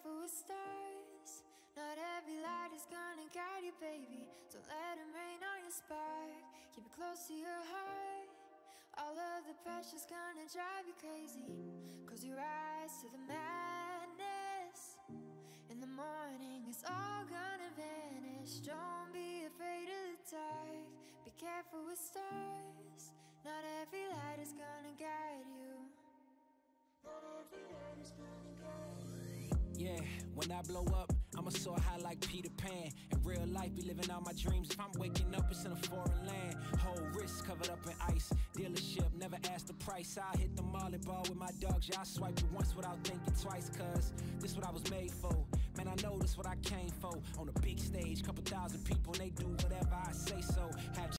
careful with stars. Not every light is gonna guide you, baby. Don't let them rain on your spark. Keep it close to your heart. All of the pressure's gonna drive you crazy. Close your eyes to the madness. In the morning it's all gonna vanish. Don't be afraid of the dark. Be careful with stars. Not every light is gonna guide you. Not every light is gonna guide you. Yeah, when I blow up, I'ma soar high like Peter Pan. In real life, be living out my dreams. If I'm waking up, it's in a foreign land. Whole wrist covered up in ice. Dealership, never asked the price. I hit the molly ball with my dogs. Yeah, I swiped it once without thinking twice. Cause this what I was made for. Man, I know this what I came for. On a big stage, couple thousand people, and they do whatever I say so. Have